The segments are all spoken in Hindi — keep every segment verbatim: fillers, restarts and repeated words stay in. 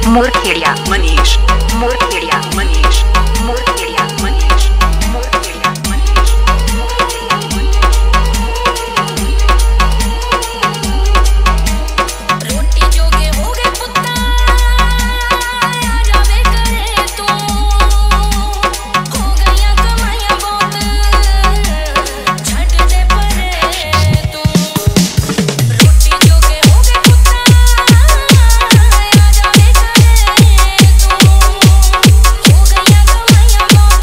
मोरखेड़िया मनीष मोरखेड़िया मनीष मोरखेड़िया मनीष मोरखेड़िया मनीष रोटी जोगे हो गए पुत्ता आ जावे करे तू हो गईया कमाइया बहुत छट दे परे तू रोटी जोगे हो गए पुत्ता आ जावे करे तू हो गईया कमाइया बहुत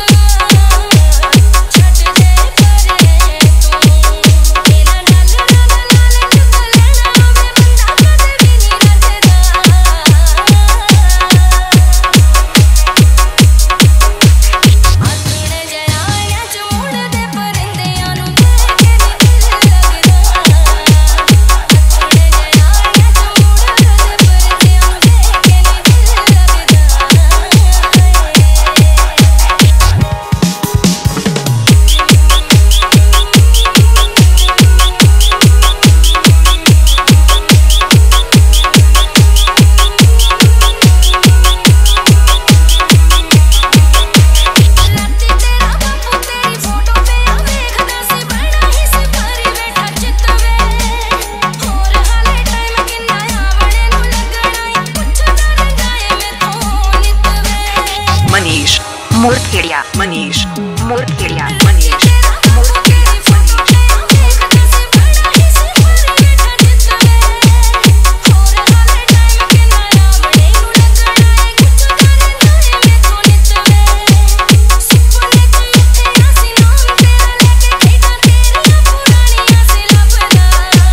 छट दे परे तू तेरा लाल लाल लाल चुक लेना वे बंदा कदे भी नहीं रजदा आतने जराया चूड़ दे परिंदियां नू देख के नी दिल लगदा आतने जराया चूड़ दे परिंदियां नू देख के नी राती तेरा बापू तेरी फोटो पे आ वेखदा सी बड़ा ही सिपारी बैठा चितवे होर हाले टाइम किन्ना आवणे नू लगना ई पुछदा रंगाए मैं तो नितवे मनीष मोरखेड़िया मनीष मोरखेड़िया राती मनीष तेरा बापू तेरी फोटो पे आ वेखदा सी बड़ा ही सिपारी बैठा चितवे होर हाले टाइम किन्ना आवणे नू लगना ई पुछदा रंगाए मैं तो नितवे सुपने च उठे आसी नाम तेरा लेके खेड़ा तेरियां पुरानियां सी लभदा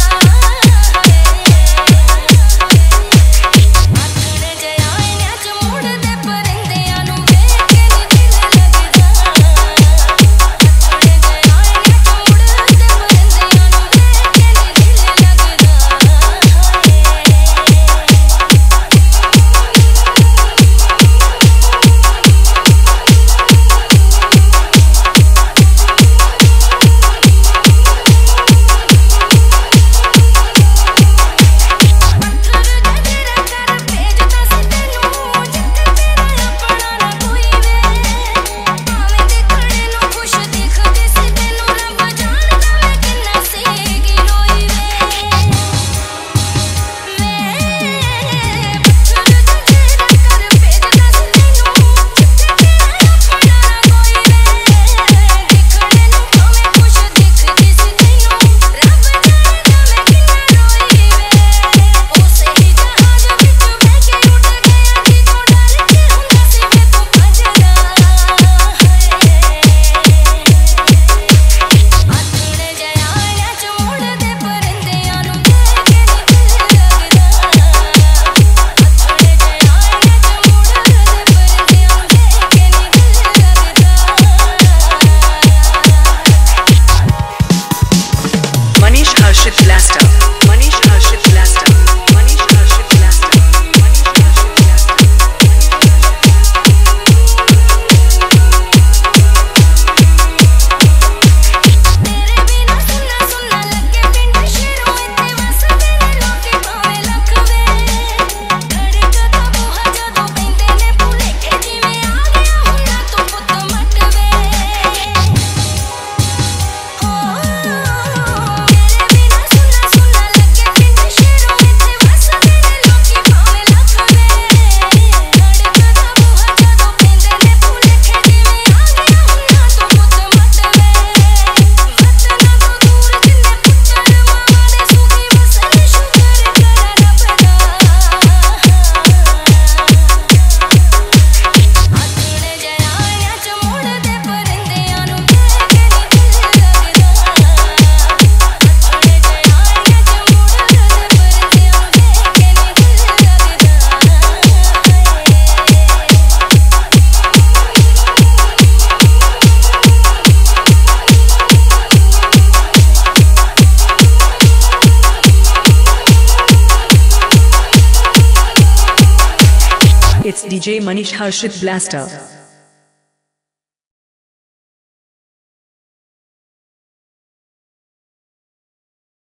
आतने जराया चूड़ दे परिंदियां नू देख के नी दिल लगदा आतने जराया चूड़ दे परिंदियां नू देख के नी पत्थर जजरा कर भेजदा सी तैनू जिथे तेरा अपना ना कोई वे भावें देखणे नू खुश दिखदी सी तैनू रब जानदा मैं किन्ना सीगी रोई वे पत्थर जजरा कर भेजदा सी तैनू जिथे तेरा अपना ना कोई वे देखणे नू भावें खुश दिखदी सी तैनू रब जानदा मैं किन्ना रोई वे उसे ही जहाज विच बह के उड़ गया जी तो डर के हुंदा सी मैं तो भजदा आतने जराया चूड़ दे परिंदियां नू देख के नी दिल लगदा आतने जराया चूड़ दे परिंदियां नू देख के नी दिल लगदा Manish Harshit blaster Manish Harshit blaster Manish Harshit blaster Manish Harshit blaster तेरे बिना सुन्ना सुन्ना लगे पिंड शेरों इत्ते वसदे ने लोकी भावें लख वे धड़कदा बूहा जदों पैंदे ने भुलेखे जिवें आ गया हुंदा तू पुत्त मट वे हो तेरे बिना सुन्ना सुन्ना लगे पिंड शेरों इत्ते वसदे ने लोकी भावें लख वे धड़कदा बूहा जदों पैंदे ने भुलेखे जिवें आ गया हुंदा तू पुत्त मट वे वतना तो दूर जिन्ने पुत्तर मावां दे सुखी वसन शुकर करा रब दा आतने जराया चूड़ दे परिंदियां नू देख के नी दिल लगदा आतने जराया चूड़ दे परिंदियां नू देख के नी दिल It's D J Manish Harshit Blaster.